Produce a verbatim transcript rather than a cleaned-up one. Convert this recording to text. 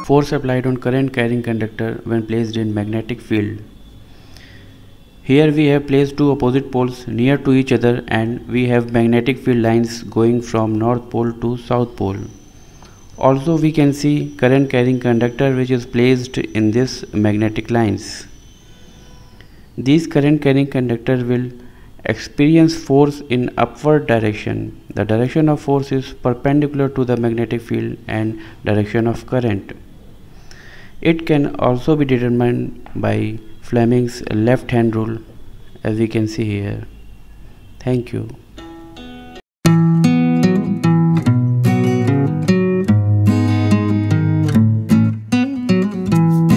force applied on current carrying conductor when placed in magnetic field. Here we have placed two opposite poles near to each other and we have magnetic field lines going from north pole to south pole. Also we can see current carrying conductor which is placed in this magnetic lines. These current carrying conductor will experience force in upward direction. The direction of force is perpendicular to the magnetic field and direction of current. It can also be determined by Fleming's left hand rule, as we can see here. Thank you.